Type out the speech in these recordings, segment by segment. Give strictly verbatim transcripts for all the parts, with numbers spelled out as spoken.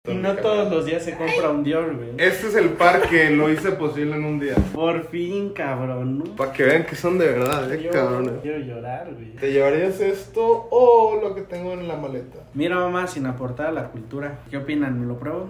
Y no todos los días se compra un Dior, güey. Este es el par que lo hice posible en un día. Por fin, cabrón, ¿no? Para que vean que son de verdad, eh, Yo cabrones. quiero llorar, güey. ¿Te llevarías esto o lo que tengo en la maleta? Mira, mamá, sin aportar a la cultura. ¿Qué opinan? ¿Me lo pruebo?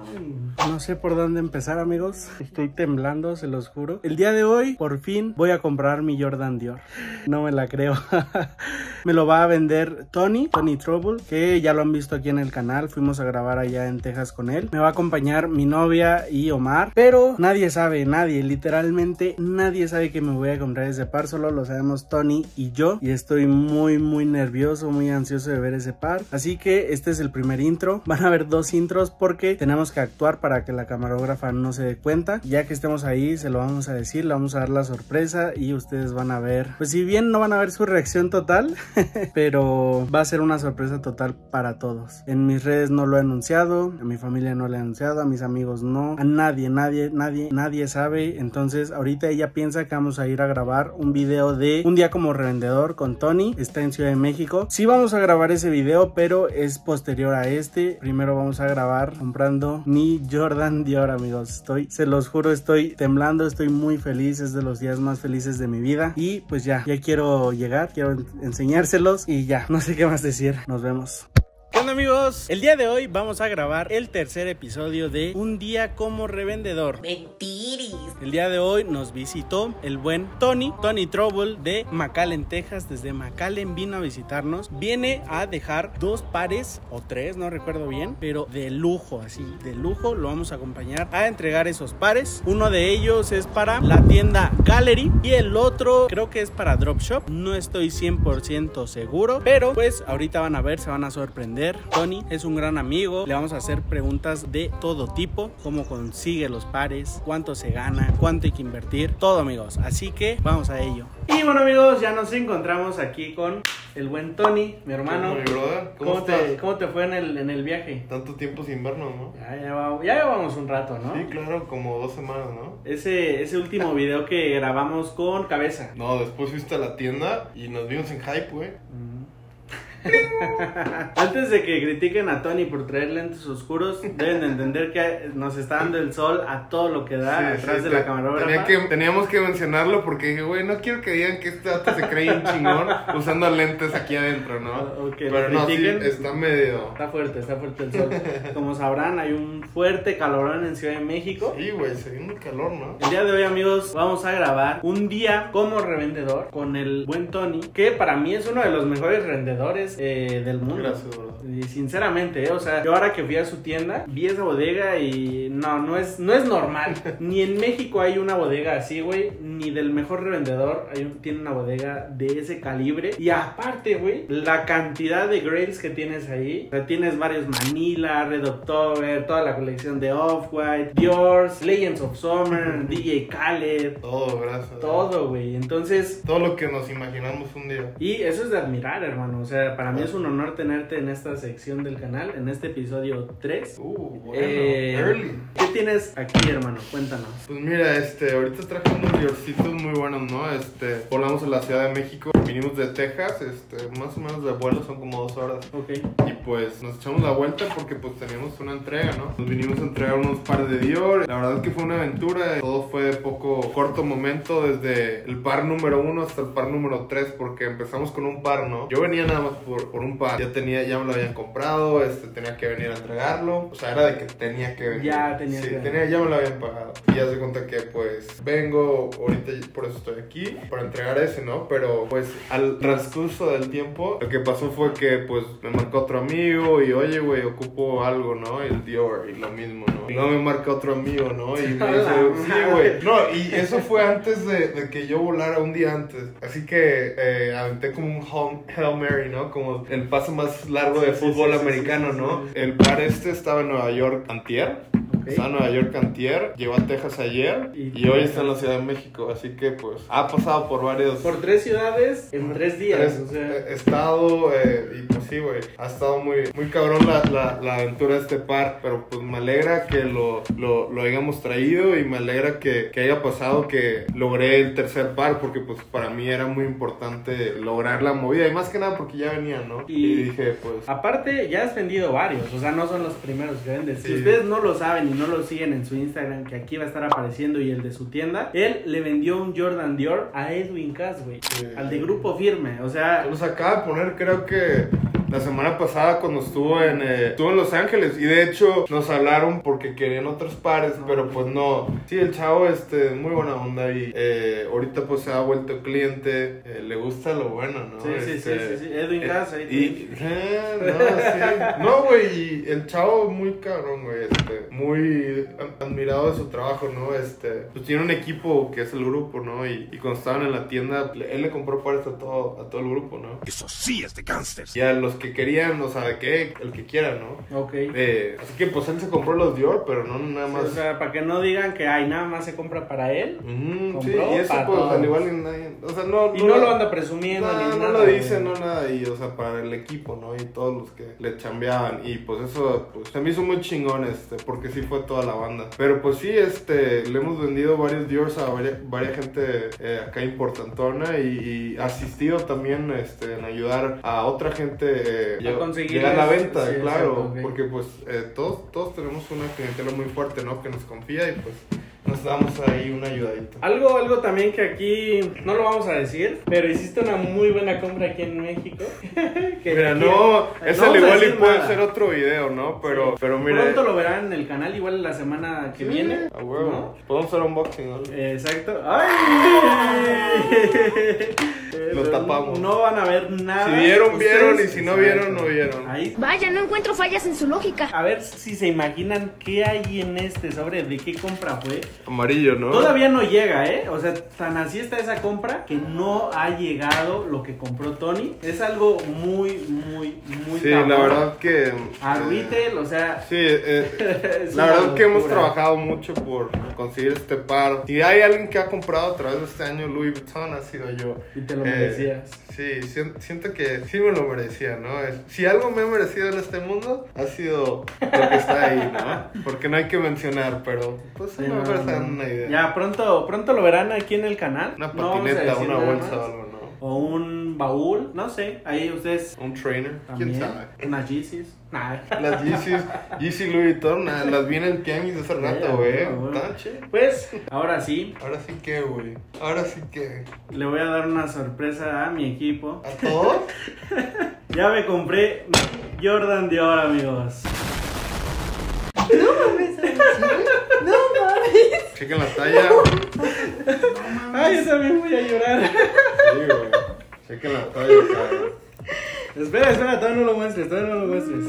No sé por dónde empezar, amigos. Estoy temblando, se los juro. El día de hoy, por fin, voy a comprar mi Jordan Dior. No me la creo. Me lo va a vender Tony, Tony Trouble, que ya lo han visto aquí en el canal. Fuimos a grabar allá en Texas con él. Me va a acompañar mi novia y Omar. Pero nadie sabe, nadie, literalmente nadie sabe que me voy a comprar ese par. Solo lo sabemos Tony y yo. Y estoy muy, muy nervioso, muy ansioso de ver ese par. Así que este es el primer intro. Van a haber dos intros porque tenemos que actuar para que la camarógrafa no se dé cuenta. Ya que estemos ahí, se lo vamos a decir, le vamos a dar la sorpresa y ustedes van a ver, pues si bien no van a ver su reacción total, pero va a ser una sorpresa total para todos. En mis redes no lo he anunciado, a mi familia no lo he anunciado, a mis amigos no, a nadie, nadie, nadie, nadie sabe. Entonces ahorita ella piensa que vamos a ir a grabar un video de un día como revendedor con Tony, está en Ciudad de México. Sí vamos a grabar ese video, pero es posterior a este. Primero vamos a grabar comprando mi Jordan Dior, amigos. Estoy, se los juro, estoy temblando, estoy muy feliz, es de los días más felices de mi vida. Y pues ya, ya quiero llegar, quiero enseñárselos y ya, no sé qué más decir. Nos vemos. ¿Qué onda, amigos? El día de hoy vamos a grabar el tercer episodio de Un Día como Revendedor. Mentiris. El día de hoy nos visitó el buen Tony, Tony Trouble de McAllen, Texas. Desde McAllen vino a visitarnos. Viene a dejar dos pares o tres, no recuerdo bien, pero de lujo, así, de lujo. Lo vamos a acompañar a entregar esos pares. Uno de ellos es para la tienda Gallery y el otro creo que es para Dropshop. No estoy cien por ciento seguro, pero pues ahorita van a ver, se van a sorprender. Tony es un gran amigo, le vamos a hacer preguntas de todo tipo, cómo consigue los pares, cuánto se gana, cuánto hay que invertir, todo, amigos, así que vamos a ello. Y bueno, amigos, ya nos encontramos aquí con el buen Tony, mi hermano. Mi brother, ¿cómo, ¿Cómo estás? te, ¿Cómo te fue en el, en el viaje? Tanto tiempo sin vernos, ¿no? Ya llevamos, ya llevamos un rato, ¿no? Sí, claro, como dos semanas, ¿no? Ese, ese último video que grabamos con Cabeza. No, después fuiste a la tienda y nos vimos en Hype, güey. Mm. Antes de que critiquen a Tony por traer lentes oscuros, deben de entender que nos está dando el sol a todo lo que da, sí, atrás sí, de la camarógrafa. Tenía que, teníamos que mencionarlo porque dije, güey, no quiero que digan que este dato se cree un chingón usando lentes aquí adentro, ¿no? Okay, pero no, sí, está medio... Está fuerte, está fuerte el sol. Como sabrán, hay un fuerte calorón en Ciudad de México. Sí, güey, se viene el calor, ¿no? El día de hoy, amigos, vamos a grabar Un Día como Revendedor con el buen Tony, que para mí es uno de los mejores revendedores Eh, del mundo. Gracias, bro. Y sinceramente, eh, o sea, yo ahora que fui a su tienda, vi esa bodega y no, no es, no es normal. Ni en México hay una bodega así, güey, ni del mejor revendedor hay un, tiene una bodega de ese calibre. Y aparte, güey, la cantidad de grails que tienes ahí, o sea, tienes varios Manila, Red October, toda la colección de Off-White, Dior's, Legends of Summer, D J Khaled. Todo, gracias. Todo, güey, entonces... Todo lo que nos imaginamos un día. Y eso es de admirar, hermano, o sea, para mí es un honor tenerte en esta sección del canal, en este episodio tres. Uh, bueno, eh, early. ¿Qué tienes aquí, hermano? Cuéntanos. Pues mira, este, ahorita traje unos diorcitos muy buenos, ¿no? Este, volamos a la Ciudad de México, vinimos de Texas, este, más o menos de vuelo son como dos horas. Ok. Y pues nos echamos la vuelta porque pues teníamos una entrega, ¿no? Nos vinimos a entregar unos pares de Dior. La verdad que fue una aventura, todo fue de poco corto momento, desde el par número uno hasta el par número tres, porque empezamos con un par, ¿no? Yo venía nada más por, por un par, ya tenía, ya me lo habían comprado, este, tenía que venir a entregarlo, o sea, era de que tenía que venir. Ya tenía sí, que tenía, ya me lo habían pagado. Y ya se cuenta que pues vengo, ahorita por eso estoy aquí, para entregar ese, ¿no? Pero pues al transcurso del tiempo, lo que pasó fue que pues me marcó otro amigo y oye, güey, ocupo algo, ¿no? El Dior y lo mismo, ¿no? Y luego me marca otro amigo, ¿no? Y me dice, sí, güey. No, y eso fue antes de, de que yo volara, un día antes. Así que eh, aventé como un Hail Mary, ¿no? Como el paso más largo de sí, fútbol sí, sí, americano, sí, sí, ¿no? sí, sí. El par este estaba en Nueva York antier. Ok. Ok. Estaba en Nueva York antier, llegó a Texas ayer y, Y- y hoy está en la Ciudad de México. Así que pues ha pasado por varios... Por tres ciudades en tres días. tres- O sea, eh, estado eh, y pues sí, güey, ha estado muy, muy cabrón la, la, la aventura de este par, pero pues me alegra que lo, lo, lo hayamos traído y me alegra que, que haya pasado que logré el tercer par, porque pues para mí era muy importante lograr la movida y más que nada porque ya venía, ¿no? Y- Y, dije pues... aparte, ya has vendido varios, o sea, no son los primeros que vendes. Si Sí. ustedes no lo saben y no lo siguen en su Instagram, que aquí va a estar apareciendo, y el de su tienda, él le vendió un Jordan Dior a Edwin Cass, güey. Sí. Al de Grupo Firme, o sea... Los acaba de poner, creo que la semana pasada cuando estuvo en eh, estuvo en Los Ángeles y de hecho nos hablaron porque querían otros pares, No. pero pues no. Sí, el chavo este muy buena onda y eh, ahorita pues se ha vuelto cliente, eh, le gusta lo bueno, ¿no? Sí, sí, Este, sí, sí, sí, Edwin eh, Cass, ahí y eh, no, sí. No, güey, y el chavo muy cabrón, güey, este, muy a- admirado de su trabajo, ¿no? Este, pues tiene un equipo que es el grupo, ¿no? Y, y cuando estaban en la tienda, le- él le compró pares a todo, a todo el grupo, ¿no? Eso sí es de gangsters. Y a los que querían, o sea, de que el que quiera, ¿no? Ok. Eh, así que pues él se compró los Dior, pero no nada Sí, más. o sea, para que no digan que ay, nada más se compra para él. Ujú, sí, compró y eso para pues todos. al igual que nadie, o sea, no, Y no lo anda presumiendo no, ni no nada. lo dice, güey. no nada, y o sea, para el equipo, ¿no? Y todos los que le chambeaban, y pues eso, pues se me hizo muy chingón, este, porque sí fue toda la banda. Pero pues sí, este, le hemos vendido varios Diors a varias, varias gente eh, acá importantona y, y asistido también, este, en ayudar a otra gente eh, A lleg- conseguir llegar a la es- venta, sí, claro, exacto, ok. porque pues eh, todos, todos tenemos una clientela muy fuerte, ¿no? Que nos confía y pues nos damos ahí una ayudadita. Algo, algo también que aquí no lo vamos a decir, pero hiciste una muy buena compra aquí en México. que Mira, aquí- no, eso vamos al a igual y decir puede nada. ser otro video, ¿no? Pero, Sí. pero mira. Pronto lo verán en el canal, igual la semana que Sí, viene. a huevo. ¿no? Podemos hacer unboxing, ¿no? Exacto. ¡Ay! Lo tapamos. No van a ver nada. Si vieron, Ustedes- vieron, y si no vieron, Exacto. no vieron. Ahí. Vaya, no encuentro fallas en su lógica. A ver si se imaginan qué hay en este sobre, de qué compra fue. Amarillo, ¿no? Todavía no llega, ¿eh? O sea, tan así está esa compra que no ha llegado lo que compró Tony. Es algo muy, muy, muy Sí, cabrón. la verdad que. A eh, retail, o sea... Sí, eh, es la una verdad que hemos locura. trabajado mucho por conseguir este par. Si hay alguien que ha comprado a través de este año Louis Vuitton, ha sido yo. Y te lo Eh, merecías. Sí, sien- siento que sí me lo merecía, ¿no? Es- Si algo me he merecido en este mundo, ha sido lo que está ahí, ¿no? Porque no hay que mencionar, pero pues Sí, no, no, me parece no. una idea. Ya, pronto, pronto lo verán aquí en el canal. Una No vamos a patineta, decir una nada bolsa más. o algo, ¿no? O un baúl, no sé. Ahí ustedes Un trainer, también. quién sabe. Unas Yeezys. Nah. Las Yeezys, Yeezy Louis Vuitton, nah, las vi en el Tianguis de hace Ya, rato, ya, güey. bueno, bueno. Tan chido. Pues, ahora sí, Ahora sí que, güey. Ahora sí que. le voy a dar una sorpresa a mi equipo. ¿A todos? Ya me compré Jordan Dior, amigos. Chequen la talla. Ay, yo también voy a llorar. Sí, güey. Chequen la talla, cabrón. Espera, espera, todavía no lo muestres, todavía no lo muestres.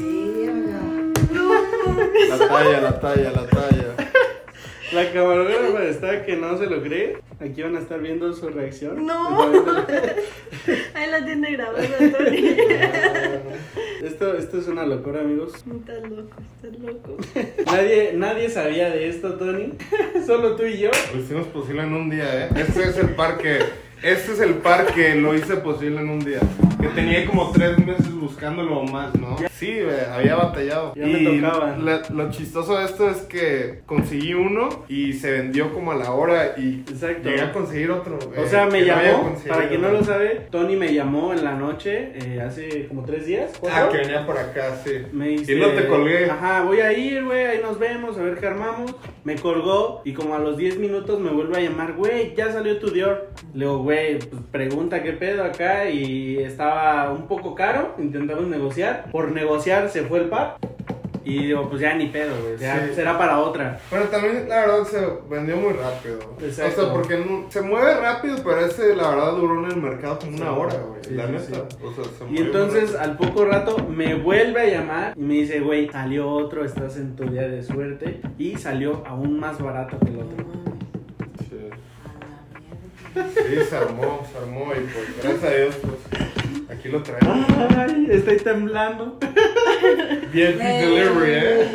La talla, la talla, la talla. La camarógrafa está que no se lo cree. Aquí van a estar viendo su reacción. No. Ahí la tiene grabada, Tony. Esto, esto es una locura, amigos. Estás loco, estás loco. Nadie, nadie sabía de esto, Tony. Solo tú y yo. Lo hicimos posible en un día, ¿eh? Este es el par que... Este es el par que lo hice posible en un día. Que tenía como tres meses buscándolo o más, ¿no? Sí, güey, había batallado. Ya me Y tocaban. la- lo chistoso de esto es que conseguí uno y se vendió como a la hora y Exacto. llegué a conseguir otro. O eh, sea, me que no había llamó, conseguido. para quien no lo sabe, Tony me llamó en la noche, eh, hace como tres días. ¿cuatro? Ah, que venía por acá, sí. Me dice, Y no te colgué. Ajá, voy a ir, güey, ahí nos vemos, a ver qué armamos. Me colgó y como a los diez minutos me vuelve a llamar, güey, ya salió tu Dior. Le digo, güey, pues pregunta qué pedo acá y estaba un poco caro, intentamos negociar. Por negociar se fue el par. Y digo, pues ya ni pedo, güey, ya Sí. será para otra. Pero también, la verdad, se vendió muy rápido. Exacto. O sea, porque no- se mueve rápido, pero ese, la verdad, duró en el mercado como una hora, güey. Sí, la sí, neta. sí. O sea, se Y movió entonces muy al poco rato me vuelve a llamar y me dice, güey, salió otro, estás en tu día de suerte. Y salió aún más barato que el otro. rápido. Sí. Sí, se armó, se armó y pues, gracias a Dios, pues, aquí lo traemos. Ay, estoy temblando. V I P Delivery, ¿eh?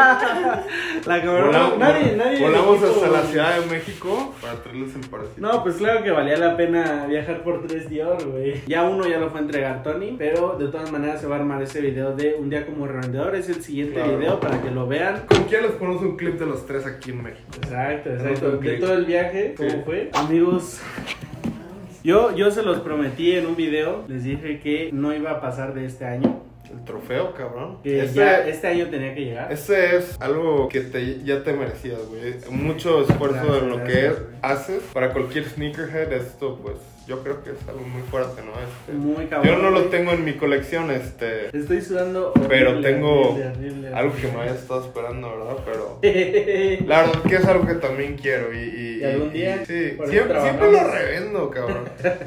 La cabrón. Volamos, nadie, nadie. volamos del hasta equipo- la Ciudad de México para traerles el parásito. No, pues claro que valía la pena viajar por tres Dior, güey. Ya uno ya lo fue a entregar Tony, pero de todas maneras se va a armar ese video de un día como revendedor. Es el siguiente Claro. video para que lo vean. Como quiera les ponemos un clip de los tres aquí en México. Exacto, Tenemos exacto. un De clip. todo el viaje, ¿cómo Sí. fue? Amigos, yo, yo se los prometí en un video. Les dije que no iba a pasar de este año. El trofeo, cabrón. Que Ese- ya este año tenía que llegar. Ese es algo que te, ya te merecías, güey. Mucho esfuerzo Gracias, en lo gracias, que güey. haces. Para cualquier sneakerhead, esto, pues, yo creo que es algo muy fuerte, ¿no? Este, Muy cabrón. yo no lo güey. tengo en mi colección, este. Estoy sudando. Pero horrible, tengo horrible, horrible, algo que me horrible. había estado esperando, ¿verdad? Pero la verdad que es algo que también quiero. Y, y, ¿Y algún día? Sí, Por eso siempre, siempre lo trabajamos. revendo, cabrón.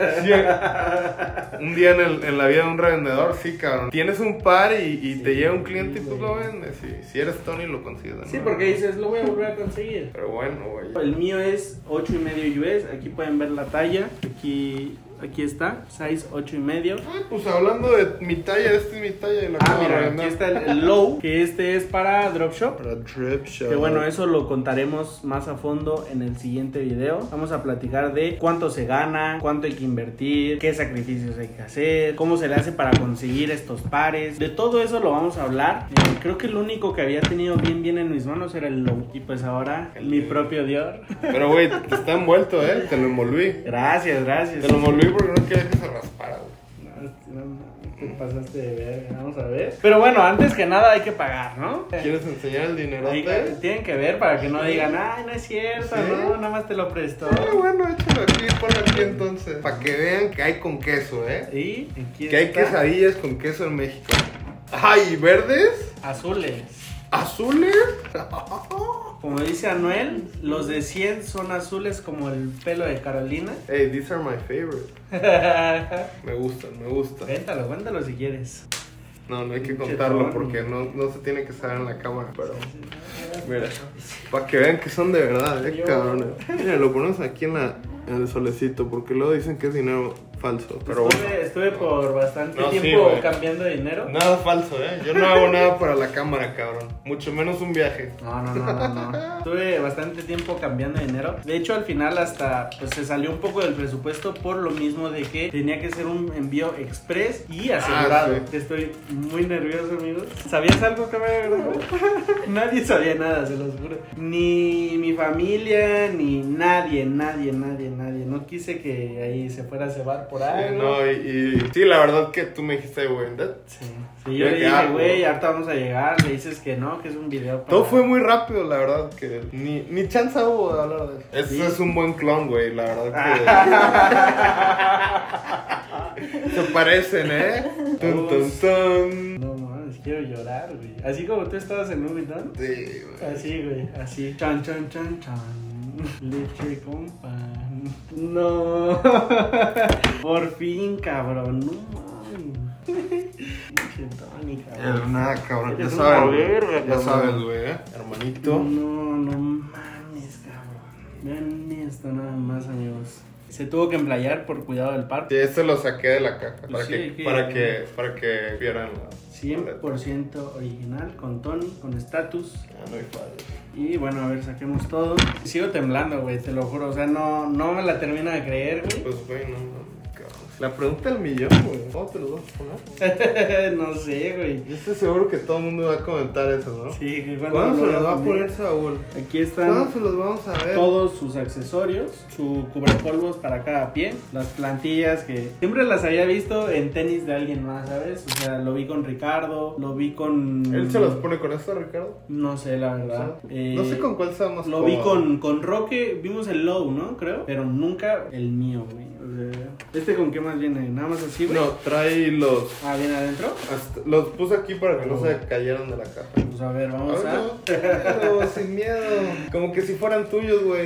Sí, un día en, el- en la vida de un revendedor, sí, cabrón. Tienes un par y, y te Sí, llega un cliente y pues güey. lo vendes. Y si eres Tony, lo consigues de Sí, nuevo. porque dices, lo voy a volver a conseguir. Pero bueno, güey. El mío es ocho y medio U S. Aquí pueden ver la talla. Aquí, aquí está, size ocho y medio. Ah, pues hablando de mi talla, esta es mi talla. Y la Ah, acabo de mira, revender. aquí está el, el low, que este es para drop shop. Para Drip Shop. Que bueno, eso lo contaremos más a fondo en el siguiente video. Vamos a platicar de cuánto se gana, cuánto hay que invertir, qué sacrificios hay que hacer, cómo se le hace para conseguir estos pares. De todo eso lo vamos a hablar. Eh, creo que lo único que había tenido bien bien en mis manos era el low. Y pues ahora El mi Dior. propio Dior. Pero güey, te está envuelto, ¿eh? Te lo envolví. Gracias, gracias. Te lo envolví porque no quería que se raspara, güey. No, no, no, te pasaste de ver, vamos a ver. Pero bueno, antes que nada hay que pagar, ¿no? ¿Quieres enseñar el dinero? Hay que- tienen que ver para que no digan, ay, no es cierto, ¿Sí? no, nada más te lo prestó. Ah, bueno, échalo aquí, ponlo aquí entonces. Para que vean que hay con queso, ¿eh? Y aquí Que hay está. quesadillas con queso en México. Ay, ¿verdes? Azules. ¿Azules? Como dice Anuel, los de cien son azules como el pelo de Carolina. Hey, these are my favorite. Me gustan, me gustan. Cuéntalo, cuéntalo si quieres. No, no hay que Pinche contarlo Tony. porque no, no se tiene que saber en la cámara, pero... Mira, para que vean que son de verdad, eh, Yo- cabrones. Mira, lo ponemos aquí en, la, en el solecito porque luego dicen que es dinero falso, pero estuve, bueno. estuve por bastante No, sí, tiempo güey. cambiando de dinero. Nada falso, eh. Yo no hago nada para la cámara, cabrón. Mucho menos un viaje. No, no, no, no, no. Estuve bastante tiempo cambiando de dinero. De hecho, al final hasta pues se salió un poco del presupuesto por lo mismo de que tenía que ser un envío express y asegurado. Ah, sí. Estoy muy nervioso, amigos. ¿Sabías algo que me Nadie sabía nada, se los juro. Ni mi familia, ni nadie, nadie, nadie, nadie. No quise que ahí se fuera a cebar por Sí, algo. no, y, y- sí, la verdad que tú me dijiste, güey, ¿verdad? Sí. Sí, yo Ya le que dije, hago. güey, ahorita vamos a llegar. Le dices que no, que es un video para... Todo fue muy rápido, la verdad, que ni, ni chance hubo de hablar de eso. Ese Sí. es un buen clon, güey, la verdad que... Se parecen, ¿eh? Tun, tun, tun. No mames, quiero llorar, güey. Así como tú estabas en Louis Vuitton. Sí, güey. Así, güey, así. Chan, chan, chan, chan. Leche con pan. No. Por fin, cabrón. No mames. Pinche Tony, Eh, cabrón. Nada, cabrón, ya Eres una sabes, verga, güey. Ya cabrón. sabes, güey, ¿eh? Hermanito. No, no mames, cabrón. Vean esto nada más, amigos. Se tuvo que emplayar por cuidado del parque. Sí, este lo saqué de la caja para, Sí, que, que- para que para que vieran la... cien por ciento original, con Tony, con estatus. Ah, no hay fallo. Y bueno, a ver, saquemos todo. Sigo temblando, güey, te lo juro. O sea, no, no me la termino de creer, güey. Pues, güey, no, no, cabrón. La pregunta del millón, güey. ¿Cómo te lo vas a poner? No sé, güey. Yo estoy seguro que todo el mundo va a comentar eso, ¿no? Sí, que cuando ¿Cuándo lo se los va a poner? poner Saúl? Aquí ¿Cuándo están se los vamos a ver? todos sus accesorios, su cubrepolvos para cada pie, las plantillas que siempre las había visto en tenis de alguien más, ¿sabes? O sea, lo vi con Ricardo, lo vi con... ¿Él se los pone con esto, Ricardo? No sé, la verdad. Eh, No sé con cuál sea más Lo vi cómodo. con, con Roque, vimos el low, ¿no? Creo. Pero nunca el mío, güey. O sea, ¿este con qué más viene? Nada más así, güey. No, trae los... Ah, ¿viene adentro? hasta- los puse aquí para que no se cayeran de la caja. Pues a ver, vamos Ah, a... no, pero sin miedo. Como que si fueran tuyos, güey.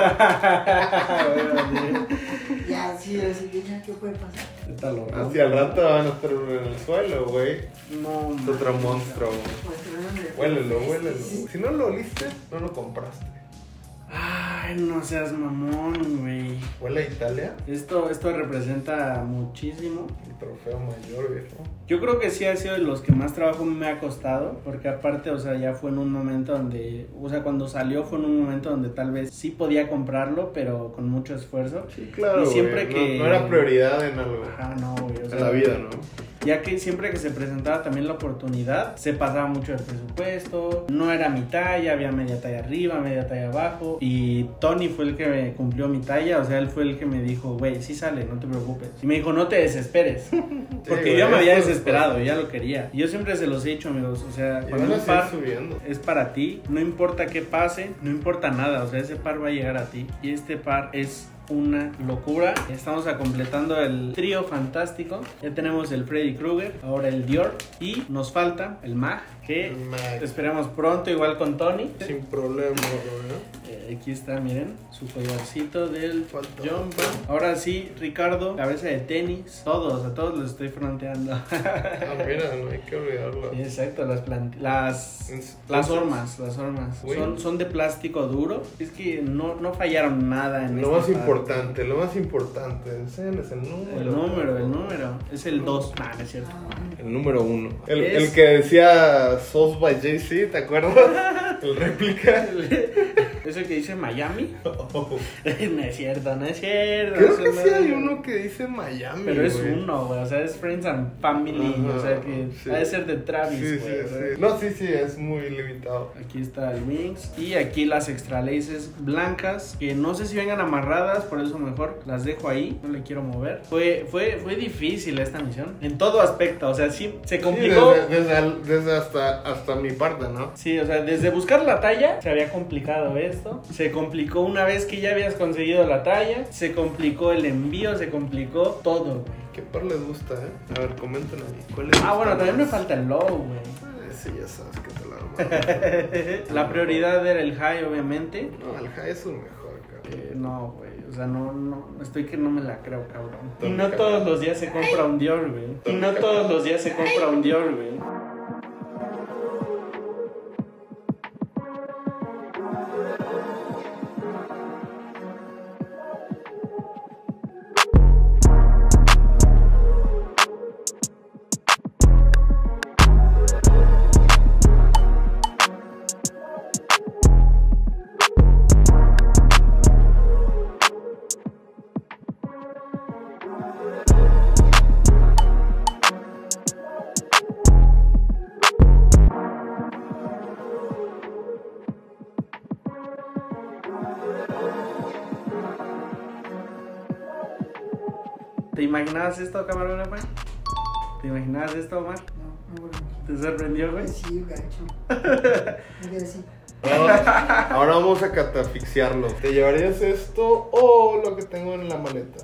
Ya, sí, así que ya, ¿qué puede pasar? Está lo raro. Hacia el rato van a estar en el suelo, güey. No, Es otro monstruo. Pues, pero no me- Huélelo, huélelo. Si no lo oliste, no lo compraste. Ay, Ay, no seas mamón, güey. ¿Huele a Italia? Esto, esto representa muchísimo. El trofeo mayor, viejo. Yo creo que sí ha sido de los que más trabajo me ha costado, porque aparte, o sea, ya fue en un momento donde, o sea, cuando salió fue en un momento donde tal vez sí podía comprarlo, pero con mucho esfuerzo. Sí, claro, Y siempre güey. que... No, no era prioridad en algo. Ajá, no, güey. O sea, En la vida, ¿no? Ya que siempre que se presentaba también la oportunidad, se pasaba mucho el presupuesto, no era mi talla, había media talla arriba, media talla abajo, y Tony fue el que me cumplió mi talla, o sea, él fue el que me dijo, güey, sí sale, no te preocupes. Y me dijo, no te desesperes, porque güey, yo me había eso desesperado, ya lo quería. Y yo siempre se los he dicho, amigos, o sea, Y cuando van a un seguir par subiendo. es para ti, no importa qué pase, no importa nada, o sea, ese par va a llegar a ti, y este par es una locura. Estamos a completando el trío fantástico. Ya tenemos el Freddy Krueger, ahora el Dior y nos falta el Mag, que El Mag. esperamos pronto igual con Tony. Sin problema, güey. Eh, aquí está, miren, su collarcito del Falta Jump. otro. Ahora sí, Ricardo, cabeza de tenis, todos, a todos los estoy fronteando. Ah, mira, no hay que olvidarlo. Sí, exacto, las plant las Entonces- las hormas, las hormas Güey. son, son de plástico duro. Es que no, no fallaron nada en Lo esta más parte. importante, lo más importante, enséñales el número. El número, el número. Es el dos. Nah, no es cierto. El número uno. El, Es- el que decía Sauce by Jay-Z, ¿te acuerdas? El réplica. ¿Es el que dice Miami? No es cierto, no es cierto. Creo eso que no sí es- hay uno que dice Miami. Pero es güey. uno, güey. O sea, es Friends and Family. Ajá, o sea, que sí. ha de ser de Travis, Sí, güey. sí, o sea. sí. No, sí, sí, es muy limitado. Aquí está el Wings. Y aquí las extra laces blancas. Que no sé si vengan amarradas. Por eso mejor las dejo ahí. No le quiero mover. Fue, fue, fue difícil esta misión. En todo aspecto. O sea, sí, se Sí, complicó. desde, desde, al- desde hasta, hasta mi parte, ¿no? Sí, o sea, desde buscar la talla se había complicado esto. Se complicó una vez que ya habías conseguido la talla. Se complicó el envío, se complicó todo, güey. ¿Qué par les gusta, eh? A ver, comenten ahí. ¿Cuál les Ah, gusta bueno, también me más? falta el low, güey. Eh, Sí, ya sabes que te la armaron. La prioridad era el high, obviamente. No, el high es un mejor, cabrón. Eh, no, güey, o sea, no, no, estoy que no me la creo, cabrón. Y Tony no Cabrón. todos los días se compra un Dior, güey. Y no todos los días se compra un Dior, güey. ¿Te imaginabas esto, camarógrafo? ¿Te imaginabas esto, Omar? No, no, bueno. ¿Te sorprendió, güey? Sí, gacho. Me quedé así. Ahora, ahora vamos a catafixiarlo. ¿Te llevarías esto o lo que tengo en la maleta?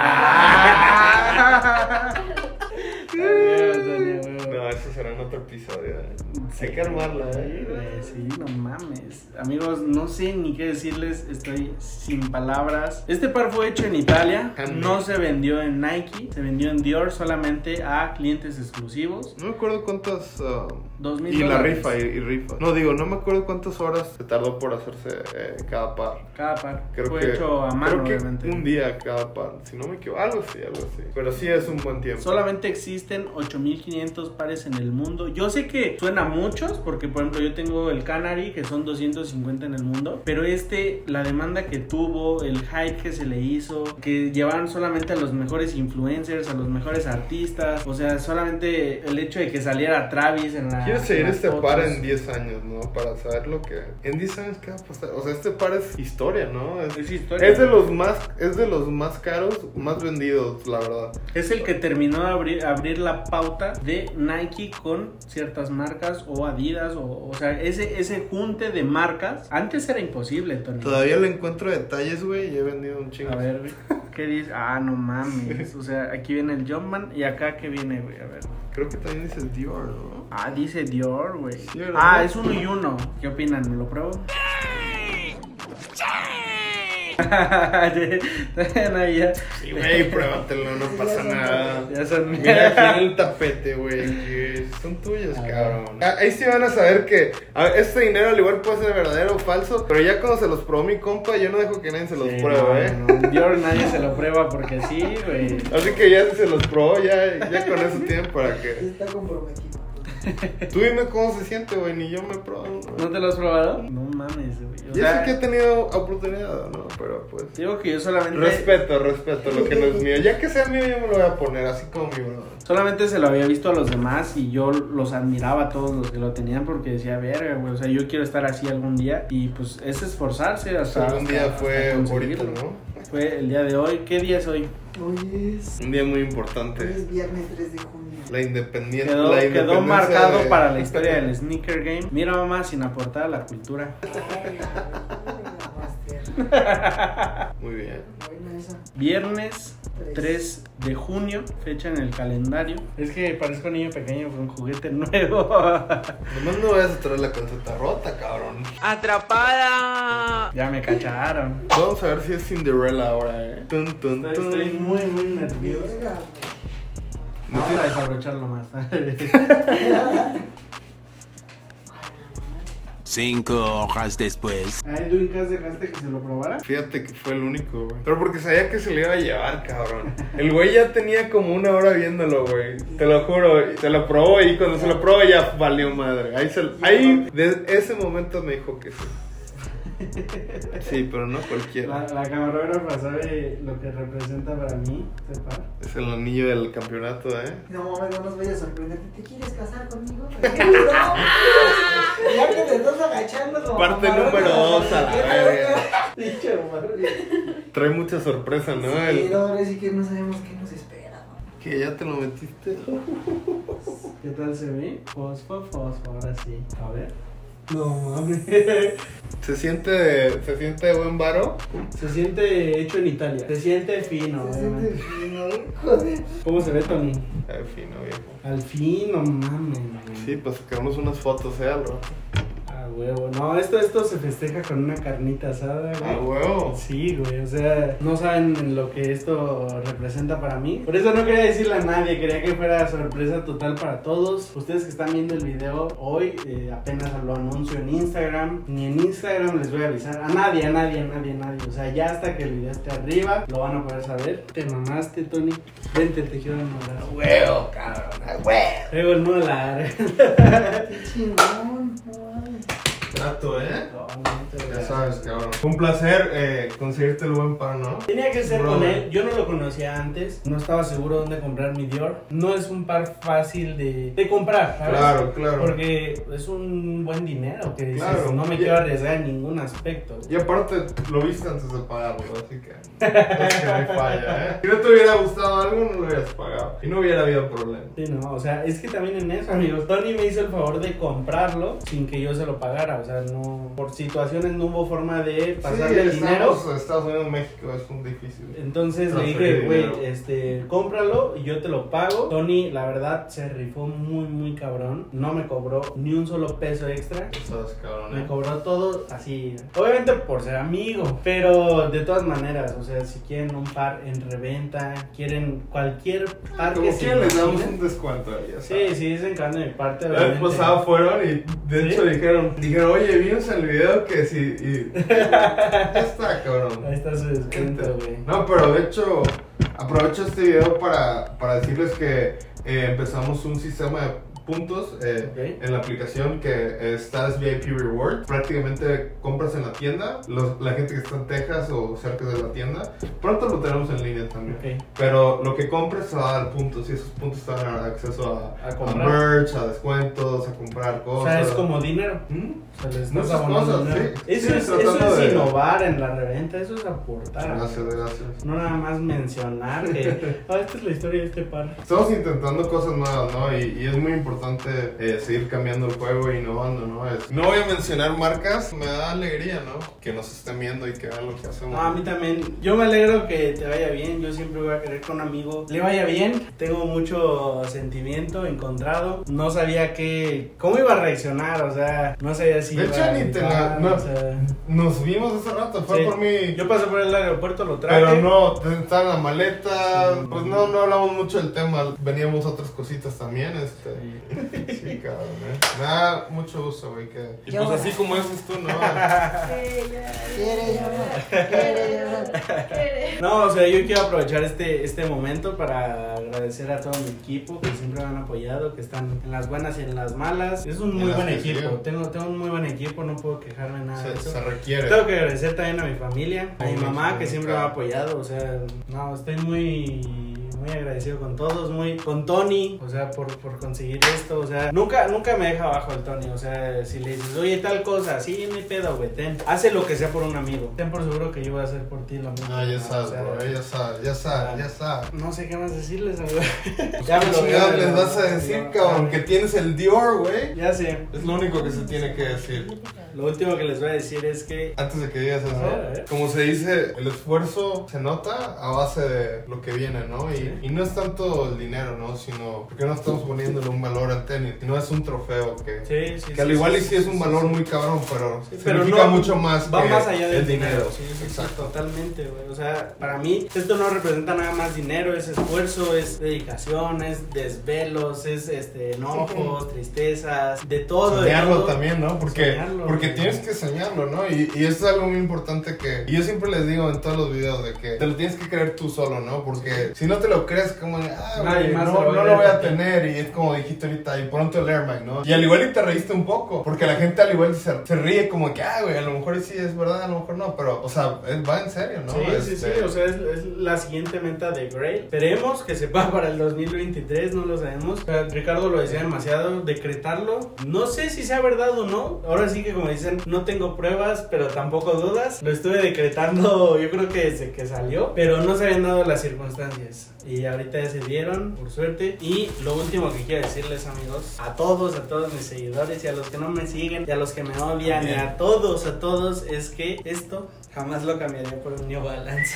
No, eso será en otro episodio. eh. Hay que armarla, Sí, eh. güey, sí, no mames. Amigos, no sé ni qué decirles, estoy sin palabras. Este par fue hecho en Italia, Handmade. no se vendió en Nike, se vendió en Dior solamente a clientes exclusivos. No me acuerdo cuántas. uh, Dos mil y la dólares. rifa, y, y rifa. No, digo, no me acuerdo cuántas horas se tardó por hacerse eh, cada par. Cada par Creo fue que, hecho a mano, creo que obviamente. un día cada par. Si no me equivoco, algo así, algo así. Pero sí es un buen tiempo. Solamente existen ocho mil quinientos pares en el mundo. Yo sé que suena a muchos, porque por ejemplo yo tengo el Canary, que son doscientos cincuenta en el mundo. Pero este, la demanda que tuvo, el hype que se le hizo, que llevaron solamente a los mejores influencers, a los mejores artistas. O sea, solamente el hecho de que saliera Travis en la... Quiero seguir en las este fotos. par en diez años, ¿no? Para saber lo que... En diez años, ¿qué va a pasar? O sea, este par es historia, ¿no? Es, Es historia. es de los más, es de los más caros, más vendidos, la verdad. Es el que terminó de abrir, abrir la pauta de Nike con ciertas marcas o Adidas o, o sea, ese, ese junte de marcas. Antes era imposible, Tony. Todavía le encuentro detalles, güey, y he vendido un chingo. A ver, güey, ¿qué dice? Ah, no mames. O sea, aquí viene el Jumpman y acá ¿qué viene, güey? A ver. Creo que también dice Dior, ¿no? Ah, dice Dior, güey. Sí, ¿verdad? Ah, es uno y uno. ¿Qué opinan? ¿Me lo pruebo? Bueno, ya. Sí, güey, pruébatelo, no pasa nada. Ya son. Mira aquí en el tapete, güey, que son tuyos, cabrón. Ah, ahí sí van a saber que a, este dinero al igual puede ser verdadero o falso, pero ya cuando se los probó mi compa, yo no dejo que nadie se los Sí, pruebe, no, ¿eh? no, Dior nadie se lo prueba porque sí, güey. Así que ya si se los probó, ya, ya con eso tienen para que... Está comprometido. Tú dime cómo se siente, güey, ni yo me he probado. ¿No? ¿No te lo has probado? No mames, güey. O Yo sea, sé que he tenido oportunidad, ¿no? Pero pues... digo que yo solamente. Respeto, respeto lo que no es mío. Ya que sea mío, yo me lo voy a poner así como mi brother. Solamente se lo había visto a los demás y yo los admiraba a todos los que lo tenían porque decía, verga, güey, o sea, yo quiero estar así algún día y pues es esforzarse hasta... Algún día hasta- fue hasta ahorita, conseguirlo. ¿no? Fue el día de hoy. ¿Qué día es hoy? Hoy es, Un día muy hoy importante. es viernes tres de junio. La independencia. Quedó, la quedó independencia marcado de- para la historia del sneaker game. Mira, mamá, sin aportar a la cultura. Muy bien. Buena esa. Viernes tres de junio, fecha en el calendario. Es que parezco niño pequeño con juguete nuevo. Nomás no vayas a traer la calceta rota, cabrón. ¡Atrapada! Ya me cacharon. Vamos a ver si es Cinderella ahora, eh. Tun, tun, Estoy, tun. estoy muy, muy nervioso. Verga, No Vamos a te- desabrocharlo más. Cinco horas después. ¿A Edwin dejaste que se lo probara? Fíjate que fue el único, güey. Pero porque sabía que se le iba a llevar, cabrón. El güey ya tenía como una hora viéndolo, güey. Te lo juro. Se lo probó y cuando se lo probó ya valió madre. Ahí, se, ahí de ese momento me dijo que sí. Sí, pero no cualquiera. La, la camarógrafa sabe lo que representa para mí, sepa. Es el anillo del campeonato, ¿eh? No mames, no nos vayas a sorprender. ¿Te quieres casar conmigo? No, ya que te estás agachando como Parte camarón, número dos a la verga. Pinche madre. Trae mucha sorpresa, ¿no? Sí, El- no, ahora sí que no sabemos qué nos espera, ¿no? Que ya te lo metiste. ¿Qué tal se ve? Fosfo, fosfo, ahora sí. A ver. No mames. ¿Se siente, se siente de buen varo? Se siente hecho en Italia. Se siente fino. Se obviamente. siente fino, joder. ¿Cómo se ve, Tony? Al fin, no, viejo. Al fin, no mames. güey. Sí, pues sacamos unas fotos, ¿eh, Alba? A huevo. No, esto, esto se festeja con una carnita asada, güey. Ah, huevo. Sí, güey, o sea, no saben lo que esto representa para mí. Por eso no quería decirle a nadie, quería que fuera sorpresa total para todos. Ustedes que están viendo el video hoy, eh, apenas lo anuncio en Instagram. Ni en Instagram les voy a avisar. A nadie, a nadie, a nadie, a nadie. O sea, ya hasta que el video esté arriba, lo van a poder saber. Te mamaste, Tony. Vente, te quiero enamorar. Huevo, cabrón, a huevo. Traigo el molar. Qué chingón, no mames. Trato, ¿eh? No, no te Ya veas. sabes, cabrón. Fue un placer eh, conseguirte el buen pan, ¿no? Tenía que ser Bro. con él, yo no lo conocía antes, no estaba seguro dónde comprar mi Dior. No es un par fácil de, de comprar, ¿sabes? Claro, claro. Porque es un buen dinero que dices, Claro. no me quiero arriesgar en ningún aspecto. Y aparte, lo viste antes de pagarlo, así que es que no hay falla, ¿eh? Si no te hubiera gustado algo, no lo hubieras pagado. Y no hubiera habido problema. Sí, no, o sea, es que también en eso, amigos, Tony me hizo el favor de comprarlo sin que yo se lo pagara, o sea, no, por situaciones no hubo forma de pasarle el sí, dinero. estamos en Estados Unidos, México, es muy difícil. Entonces le Transferir dije, güey, dinero. este, cómpralo y yo te lo pago. Tony, la verdad, se rifó muy, muy cabrón. No me cobró ni un solo peso extra. Sabes, cabrón, Me ¿eh? cobró todo así, obviamente por ser amigo, pero de todas maneras, o sea, si quieren un par en reventa, quieren cualquier par que Como se que les damos imaginen. un descuento ahí, ya Sí, sabes. sí, dicen que anda de mi parte. La vez obviamente. pasada fueron y de ¿Sí? hecho dijeron, dijeron, oye, vimos el video que sí, y ya está, cabrón. Ahí está su descuento, güey. No, pero de hecho, aprovecho este video para, para decirles que eh, empezamos un sistema de puntos eh, Ok. en la aplicación que es Status V I P Reward. Prácticamente compras en la tienda, los- la gente que está en Texas o cerca de la tienda, pronto lo tenemos en línea también. Ok. Pero lo que compres te va a dar puntos y esos puntos te van a dar acceso a, A a comprar. merch, a descuentos, a comprar O cosas. sea, es como dinero. ¿Mm? O sea, les Muchas estás abonando cosas, dinero. sí. Eso, Sí, es, tratando eso es de- innovar en la reventa, eso es aportar. Gracias, gracias. No nada más mencionar que, ah, esta es la historia de este par. Estamos intentando cosas nuevas, ¿no? Y, y es muy importante importante eh, seguir cambiando el juego e innovando, ¿no? Es, no voy a mencionar marcas, me da alegría, ¿no? Que nos estén viendo y que vean lo que hacemos. No, a mí también. Yo me alegro que te vaya bien. Yo siempre voy a querer que un amigo le vaya bien. Tengo mucho sentimiento encontrado. No sabía que cómo iba a reaccionar, o sea, no sabía si de iba hecho, a ni te gritar, la, no, o sea, nos vimos hace rato, fue sí. por mí. Yo pasé por el aeropuerto, lo traje. Pero no, está en la maleta, sí, pues no, no hablamos mucho del tema, veníamos a otras cositas también, este. Sí, sí cabrón, eh. Me da mucho gusto, güey, que. Y pues así como dices tú, ¿no? Quiere llorar, quiere llorar. No, o sea, yo quiero aprovechar este, este momento para agradecer a todo mi equipo que siempre me han apoyado, que están en las buenas y en las malas. Es un muy buen equipo, tengo, tengo un muy buen equipo, no puedo quejarme nada se, de eso. Se requiere. Tengo que agradecer también a mi familia, a mi mamá que siempre me ha claro. apoyado, o sea, no, estoy muy... muy agradecido con todos, muy con Tony, o sea, por, por conseguir esto, o sea, nunca, nunca me deja abajo el Tony, o sea, si le dices, oye, tal cosa, sí, no hay pedo, güey, ten, hace lo que sea por un amigo, ten por seguro que yo voy a hacer por ti lo mismo. Ah, ya ¿no? sabes, O sea, bro, ya sabes, ya sabes, ya sabes. No sé qué más decirles, amigo. Ya me lo ya les me vas a lo- decir, no, cabrón, que tienes el Dior, güey. Ya sé, Es lo único que se tiene que decir. lo último que les voy a decir es que... Antes de que digas eso, A ver, a ver. como se dice, el esfuerzo se nota a base de lo que viene, ¿no? Y, Sí. y no es tanto el dinero, ¿no? Sino porque no estamos poniéndole un valor al tenis, sino es un trofeo que, Sí, sí, que al sí, igual sí, y sí sí, es sí, un sí, valor sí. muy cabrón, pero Sí, pero significa no, mucho más va que más allá del el dinero, dinero. sí, sí, Exacto. sí, totalmente, güey. O sea, para mí esto no representa nada más dinero, es esfuerzo, es dedicación, es desvelos, es este enojos, tristezas, de todo. de Soñarlo todo. también, ¿no? Porque, Soñarlo, porque güey. tienes que soñarlo, ¿no? Y, y eso es algo muy importante que y yo siempre les digo en todos los videos de que te lo tienes que creer tú solo, ¿no? Porque si no te lo crees, como de, ah, Nadie güey, más no, lo va a no creer lo voy a por ti. tener. Y es como dijiste ahorita, y pronto el Air Max, ¿no? Y al igual y te reíste un poco, porque la gente al igual se, se ríe como que, ah, güey, a lo mejor sí es verdad, a lo mejor no, pero, o sea, es- va en serio, ¿no? Sí, sí, sí, Este, o sea, es, es la siguiente meta de Grail. Esperemos que se pueda para el dos mil veintitrés, no lo sabemos. O sea, Ricardo lo decía demasiado, decretarlo. No sé si sea verdad o no. Ahora sí que como dicen, no tengo pruebas, pero tampoco dudas. Lo estuve decretando, yo creo que desde que salió, pero no se habían dado las circunstancias. Y ahorita ya se dieron, por suerte. Y lo último que quiero decirles, amigos, a todos, a todos mis seguidores y a los que no me siguen, y a los que me odian, y a todos, a todos, es que esto jamás lo cambiaría por un New Balance.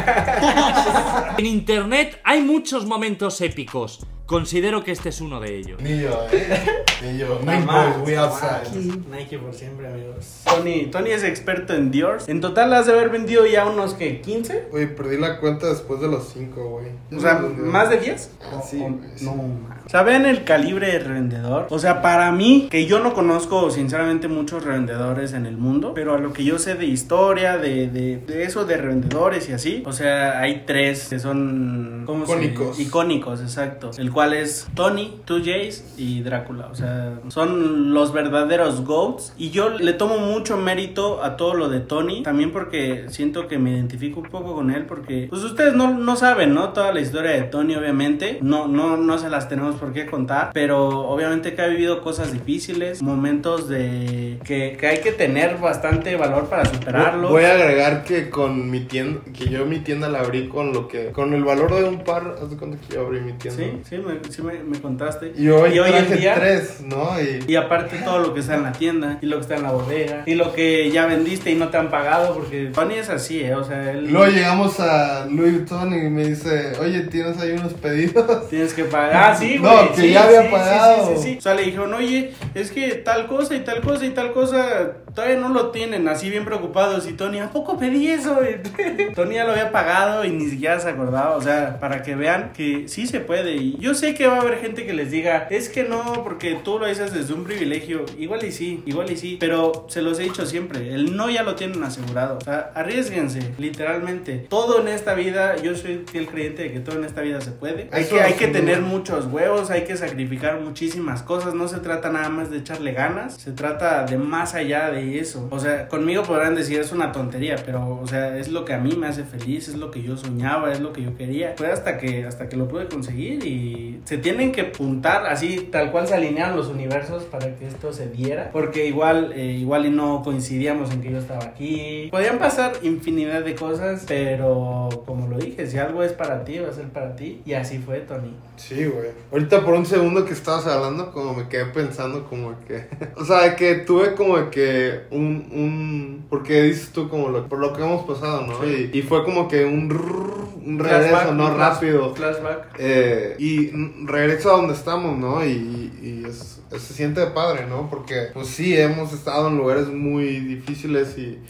En internet hay muchos momentos épicos. Considero que este es uno de ellos. Ni yo, ¿eh? Ni yo. Nike Jamás, Boys, we jamás. outside. Nike por siempre, amigos. Tony, Tony es experto en Dior. En total has de haber vendido ya unos, ¿qué? ¿quince? Oye, perdí la cuenta después de los cinco, güey. O sea, ¿más de diez? Ah, sí, O- güey, sí. No, man. O sea, vean el calibre de revendedor. O sea, para mí, que yo no conozco sinceramente muchos revendedores en el mundo, pero a lo que yo sé de historia, de, de, de eso, de revendedores y así, o sea, hay tres que son... ¿cómo se- Icónicos. Icónicos, exacto. El cual es Tony, two Jays y Drácula. O sea, son los verdaderos GOATs. Y yo le tomo mucho mérito a todo lo de Tony, también porque siento que me identifico un poco con él, porque pues ustedes no, no saben, ¿no? Toda la historia de Tony, obviamente. No, no, no se las tenemos por qué contar, pero obviamente que ha vivido cosas difíciles, momentos de que, que hay que tener bastante valor para superarlo. Voy a agregar que con mi tienda, que yo mi tienda la abrí con lo que, con el valor de un par, haz de cuenta que yo abrí mi tienda. Sí, sí, me, sí me, me contaste. Y hoy, y hoy en traje día, tres, ¿no? Y, y aparte todo lo que está en la tienda, y lo que está en la bodega, y lo que ya vendiste y no te han pagado, porque Tony es así, ¿eh? O sea, él... luego llegamos a Louis Vuitton y me dice, oye, ¿tienes ahí unos pedidos? Tienes que pagar. Ah, sí, güey. No, que sí, ya había sí, pagado. Sí, sí, sí, sí. O sea, le dijeron, oye, es que tal cosa y tal cosa y tal cosa todavía no lo tienen, así bien preocupados. Y Tony, ¿a poco pedí eso? Tony ya lo había pagado y ni siquiera se acordaba. O sea, para que vean que sí se puede. Y yo sé que va a haber gente que les diga, es que no, porque tú lo dices desde un privilegio. Igual y sí, igual y sí. Pero se los he dicho siempre, el no ya lo tienen asegurado. O sea, arriésguense, literalmente. Todo en esta vida, yo soy fiel creyente de que todo en esta vida se puede. Hay Eso que, hay sin que duda. tener muchos huevos, hay que sacrificar muchísimas cosas. No se trata nada más de echarle ganas, se trata de más allá de y eso. O sea, conmigo podrán decir es una tontería, pero, o sea, es lo que a mí me hace feliz, es lo que yo soñaba, es lo que yo quería. Fue hasta que, hasta que lo pude conseguir y se tienen que juntar, así tal cual se alinearon los universos para que esto se diera. Porque igual, eh, igual y no coincidíamos en que yo estaba aquí. Podían pasar infinidad de cosas, pero como lo dije, si algo es para ti, va a ser para ti. Y así fue, Tony. Sí, güey. Ahorita por un segundo que estabas hablando, como me quedé pensando como que... o sea, que tuve como que un... un porque dices tú como lo, por lo que hemos pasado, ¿no? Sí. Y, y fue como que un... un regreso, flashback, ¿no? Un flash, rápido. Flashback. Eh, y regreso a donde estamos, ¿no? Y, y es... se siente padre, ¿no? Porque pues sí, hemos estado en lugares muy difíciles y,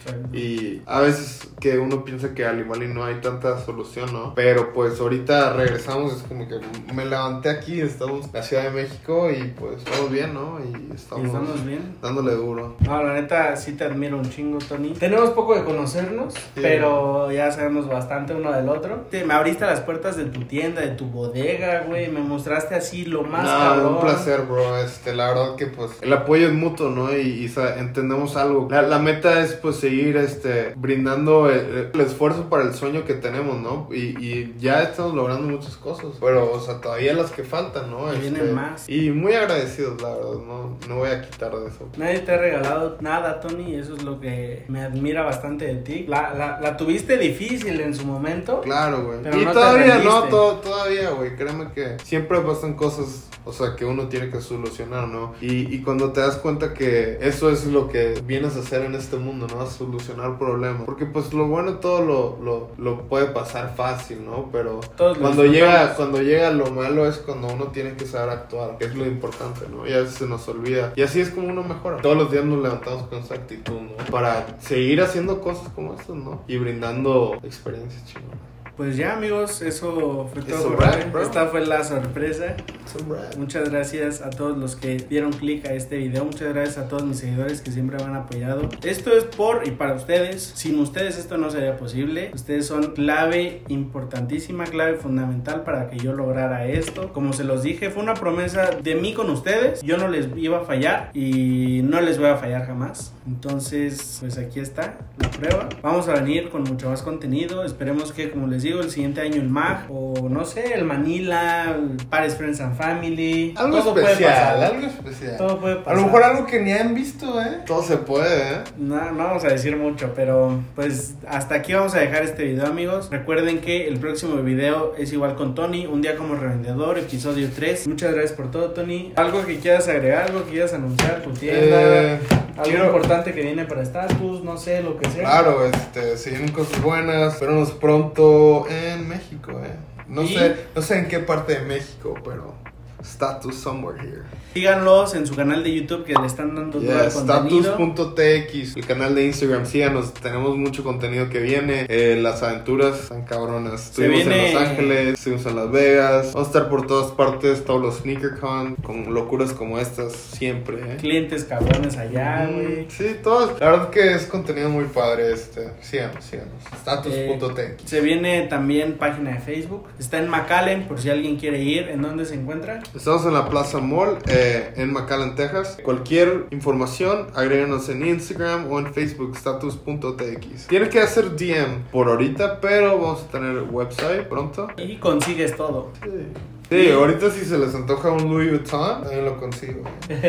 y a veces que uno piensa que al igual y no hay tanta solución, ¿no? Pero pues ahorita regresamos, es como que me levanté aquí, estamos en la Ciudad de México y pues estamos bien, ¿no? Y estamos, ¿Y estamos bien? Dándole duro. No, la neta sí te admiro un chingo, Tony. Tenemos poco de conocernos, sí, pero ya sabemos bastante uno del otro. Te, me abriste las puertas de tu tienda, de tu bodega, güey, me mostraste así lo más no, cabrón. Un placer, bro, este la verdad que pues el apoyo es mutuo, ¿no? Y, y o sea, entendemos algo. La, la meta es pues seguir este brindando el, el esfuerzo para el sueño que tenemos, ¿no? Y, y ya estamos logrando muchas cosas, pero o sea, todavía las que faltan, ¿no? Y este, vienen más. Y muy agradecidos, la verdad, no, no voy a quitar de eso. Nadie te ha regalado nada, Tony, eso es lo que me admira bastante de ti. La, la, la tuviste difícil en su momento. Claro, güey. Y no todavía, no, to, todavía, güey. Créeme que siempre pasan cosas, o sea, que uno tiene que solucionar, ¿no? Y, y cuando te das cuenta que eso es lo que vienes a hacer en este mundo, ¿no? A solucionar problemas. Porque pues lo bueno todo lo, lo, lo puede pasar fácil, ¿no? Pero Todos cuando llega, cuando llega lo malo es cuando uno tiene que saber actuar, que es lo importante, ¿no? Y a veces se nos olvida. Y así es como uno mejora. Todos los días nos levantamos con esa actitud, ¿no? Para seguir haciendo cosas como estas, ¿no? Y brindando experiencias chingonas. Pues ya, amigos, eso fue todo It's por alright, hoy. bro. Esta fue la sorpresa. It's alright. Muchas gracias a todos los que dieron clic a este video. Muchas gracias a todos mis seguidores que siempre me han apoyado. Esto es por y para ustedes. Sin ustedes esto no sería posible. Ustedes son clave importantísima, clave fundamental para que yo lograra esto. Como se los dije, fue una promesa de mí con ustedes. Yo no les iba a fallar y no les voy a fallar jamás. Entonces, pues aquí está la prueba. Vamos a venir con mucho más contenido. Esperemos que, como les digo, el siguiente año el M A G o no sé, el Manila, el Paris Friends and Family. Algo todo especial, puede pasar. algo especial. Todo puede pasar. A lo mejor algo que ni han visto, ¿eh? Todo se puede, ¿eh? No, no vamos a decir mucho, pero pues hasta aquí vamos a dejar este video, amigos. Recuerden que el próximo video es igual con Tony, un día como revendedor, episodio tres. Muchas gracias por todo, Tony. Algo que quieras agregar, algo que quieras anunciar, tu tienda, Eh, algo quiero- importante que viene para Status, no sé, lo que sea. Claro, este, se vienen cosas buenas. Vernos pronto en México, ¿eh? No ¿Y? sé, no sé en qué parte de México, pero Status somewhere here. Síganlos en su canal de YouTube que le están dando todo Yeah, el contenido. status punto t x, el canal de Instagram, síganos, tenemos mucho contenido que viene, eh, las aventuras están cabronas, Se estuvimos viene- en Los Ángeles, estuvimos en Las Vegas, vamos a estar por todas partes, todos los SneakerCon, con locuras como estas, siempre, ¿eh? Clientes cabrones allá, güey. Mm, sí, todos, la verdad que es contenido muy padre, este, síganos, síganos, status punto t x. Eh, se viene también página de Facebook. Está en McAllen, por si alguien quiere ir. ¿En dónde se encuentra? Estamos en la Plaza Mall, eh, en McAllen, Texas. Cualquier información, agréganos en Instagram o en Facebook, status punto t x. Tiene que hacer D M por ahorita, pero vamos a tener website pronto. Y consigues todo. Sí. Sí, ahorita si se les antoja un Louis Vuitton, también lo consigo.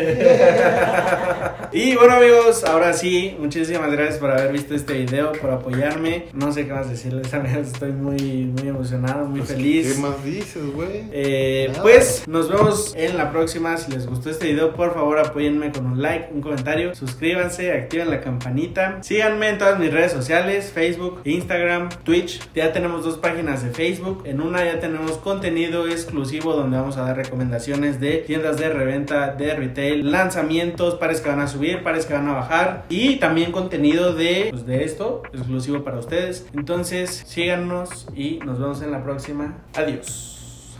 Y bueno, amigos, ahora sí, muchísimas gracias por haber visto este video, por apoyarme. No sé qué más decirles, amigos. Estoy muy, muy emocionado, muy Pues, feliz. ¿qué más dices, güey? Eh, Nada. pues nos vemos en la próxima. Si les gustó este video, por favor apóyenme con un like, un comentario, suscríbanse, activen la campanita, síganme en todas mis redes sociales, Facebook, Instagram, Twitch. Ya tenemos dos páginas de Facebook. En una ya tenemos contenido exclusivo donde vamos a dar recomendaciones de tiendas de reventa, de retail, lanzamientos, pares que van a subir, pares que van a bajar, y también contenido de, pues, de esto exclusivo para ustedes. Entonces síganos y nos vemos en la próxima. Adiós.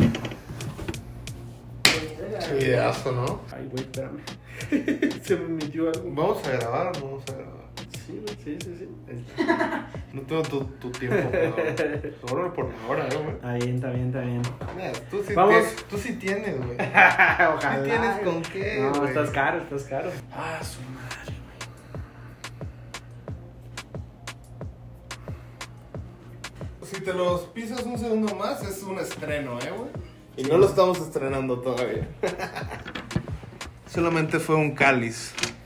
Qué videazo, ¿no? Ay, güey, espérame. Se me metió algo. ¿Vamos a grabar o no vamos a grabar? Sí, güey, sí, sí, sí. Ahí está. No tengo tu, tu tiempo, pero... Solo por la hora, ¿no, güey? Está bien, está bien, está bien. Mira, tú sí, Vamos. tienes, tú sí tienes, güey. Ojalá. ¿Sí tienes con qué, No, güey? estás caro, estás caro. Ah, su madre, güey. si te los pisas un segundo más, es un estreno, ¿eh, güey? Y no lo estamos estrenando todavía. Solamente fue un cáliz.